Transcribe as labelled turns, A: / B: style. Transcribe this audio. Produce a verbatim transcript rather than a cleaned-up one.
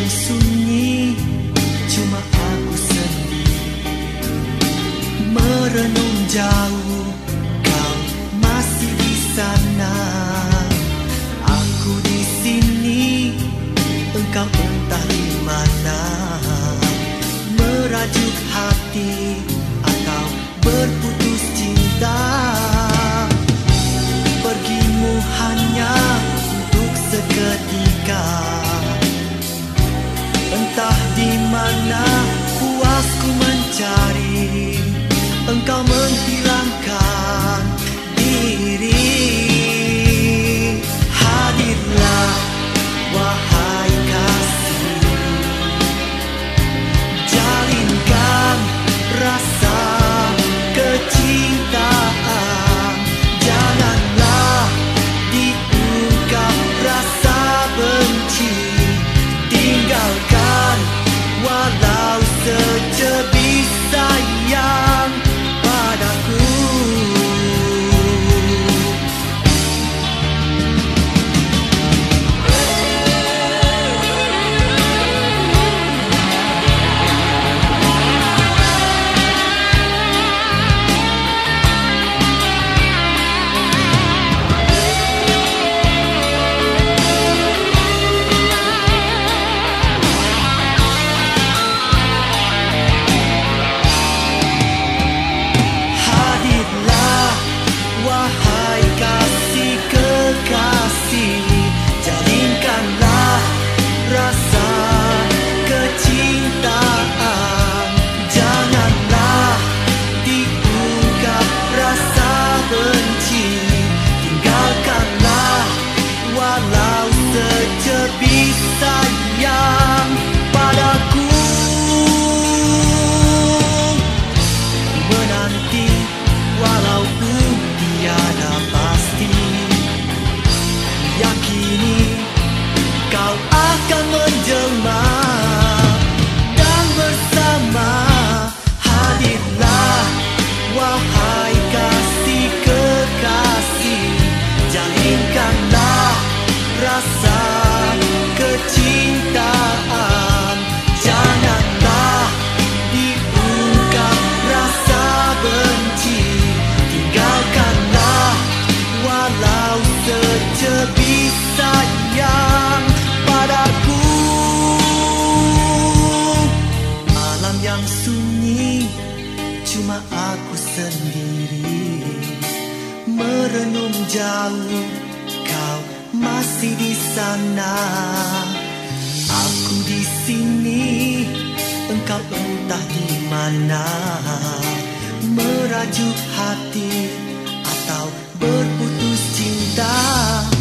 A: yang sunyi, cuma aku sendiri merenung jauh, kau masih di sana. Aku di sini, engkau entah di mana, merajuk hati atau berputus cinta. Pergimu hanya untuk seketika, entah di mana puasku mencari, engkau menghilangkan diri. Hadirlah wahai kasih, jalinkan rasa kecintaan. Janganlah diungkap rasa benci, tinggalkan walau secebis sayang padaku. Wahai kasih kekasih, jalinkanlah rasa kecintaan. Janganlah diungkap rasa benci, tinggalkanlah walau secebis sayang padaku. Menanti walaupun tiada pasti, yakini kau akan menjelma dan bersama. Hadirlah wahai kasih kekasih, jalinkanlah rasa kecintaan. Janganlah diungkap rasa benci, tinggalkanlah walau secebis sayang padaku. Malam yang sunyi, cuma aku sendiri merenung jauh, kau masih di sana. Aku di sini, engkau entah di mana, merajuk hati atau berputus cinta.